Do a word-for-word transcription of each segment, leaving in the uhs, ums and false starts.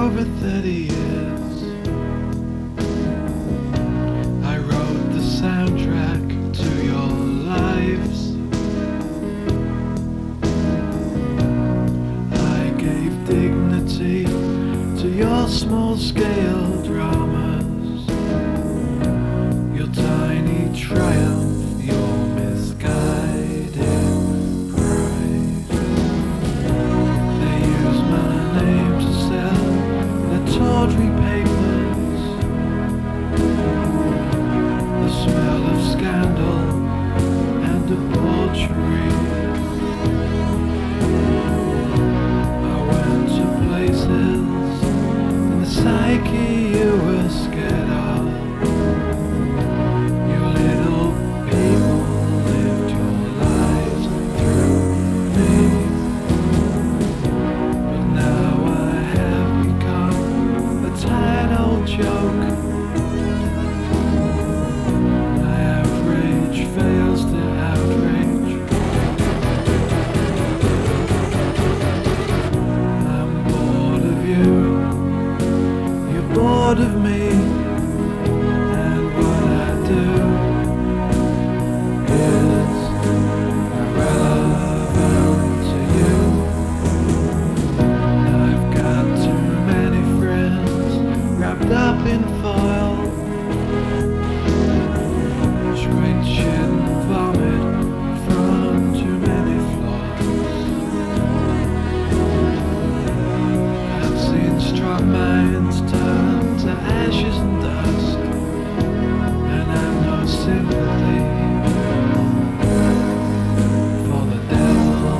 over thirty years. I wrote the soundtrack to your lives. I gave dignity to your small-scale dramas, your tiny triumph, your misguided pride. They use my name to sell their tawdry papers. The smell of scandal and debauchery. I went to places in the psyche you were scared of. You little people lived your lives through me. But now I have become a tired old joke. My outrage fails to outrage. I'm bored of you, you're bored of me, and what I do is irrelevant to you. I've got too many friends wrapped up in foil, straight shit and vomit from too many floors. I've seen strong minds turn to ashes and dust, and I've no sympathy for the devil.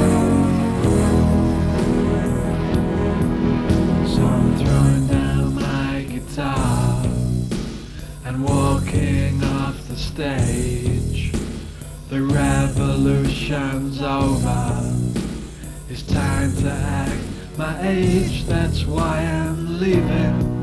So I'm throwing down my guitar and walking off the stage. The revolution's over. It's time to act my age, that's why I'm leaving.